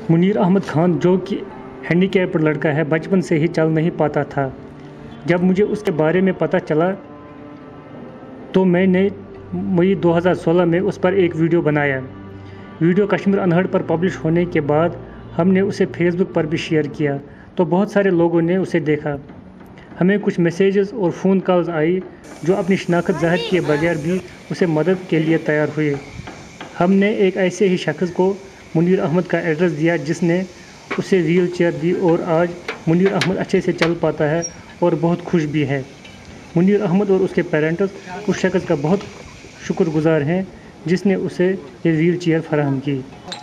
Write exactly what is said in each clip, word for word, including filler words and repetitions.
منیر احمد خان جو کہ ہینڈیکیپڈ لڑکا ہے بچپن سے ہی چل نہیں پاتا تھا۔ جب مجھے اس کے بارے میں پتہ چلا تو میں نے مئی دو ہزار سولہ میں اس پر ایک ویڈیو بنایا۔ ویڈیو کشمیر انہڑ پر پبلش ہونے کے بعد ہم نے اسے فیس بک پر بھی شیئر کیا تو بہت سارے لوگوں نے اسے دیکھا۔ ہمیں کچھ میسیجز اور فون کالز آئی جو اپنی شناخت ظاہر کیے بغیر بھی اسے مدد کے لیے تیار ہوئے۔ ہم نے ایک ایسے ہی شخص کو منیر احمد کا ایڈریس دیا جس نے اسے ویل چیئر دی اور آج منیر احمد اچھے سے چل پاتا ہے اور بہت خوش بھی ہے۔ منیر احمد اور اس کے پیرنٹس اس شخص کا بہت شکر گزار ہیں جس نے اسے یہ ویل چیئر فراہم کی۔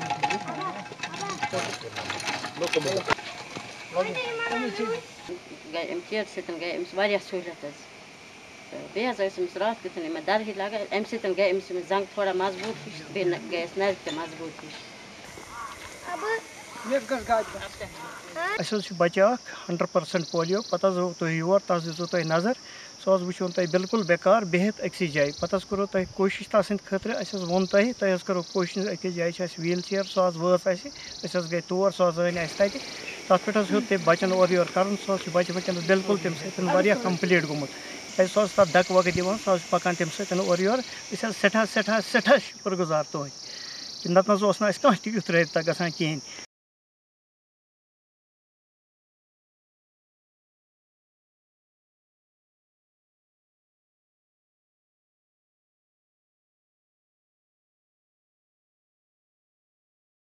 گئی امہِ چیرٕ سۭتۍ گٔے أمِس واریاہ سہوٗلیت حظ تہٕ بیٚیہِ حظ ٲسۍ أمِس راتھ کیُتھ یِمن دَرِ ہِوۍ لگان اَمہِ سۭتۍ گٔے أمِس یِم زنٛگہٕ تھوڑا مضبوٗط ہِش بیٚیہِ گٔیَس نَرِ تہِ مضبوٗط ہِش۔ اَسہِ حظ چھُ بَچہِ اکھ ہنڈرڈ پٔرسنٹ پولیو پَتہٕ حظ آو تُہۍ یور تَتھ دِژوٕ تۄہہِ نظر سُہ حظ وٕچھون تۄہہِ بِلکُل بیکار بِہِتھ أکسٕے جایہِ پَتہٕ حظ کوٚروٕ تۄہہِ کوٗشِش تَتھ سٕنٛدِ خٲطرٕ اَسہِ حظ ووٚن تۄہہِ تۄہہِ حظ کٔرٕو کوٗشِش أکِس جایہِ چھِ اَسہِ ویٖل چِیَر سۄ حظ وٲژ اَسہِ أسۍ حظ گٔے تور سۄ حظ أنۍ اَسہِ تَتہِ تَتھ پٮ۪ٹھ حظ ہیوٚت تٔمۍ بَچَن اورٕ یورٕ کَرُن سُہ حظ چھُ بَچہِ وٕنکٮ۪نَس بِلکُل تَمہِ سۭتۍ واریاہ کَمپٕلیٖٹ گوٚمُت کیٛازِ سُہ حظ چھُ تَتھ دَکہٕ وَکہٕ دِوان سُہ حظ چھُ پَکان تَمہِ سۭتۍ اورٕ یورٕ أسۍ حظ سٮ۪ٹھاہ سٮ۪ٹھاہ سٮ۪ٹھاہ شُکُر گُزار تُہٕنٛدۍ کہِ نَتہٕ نہ حظ اوس نہٕ اَسہِ کانٛہہ تہِ یُتھ رٲبطہ گژھان کِہیٖنۍ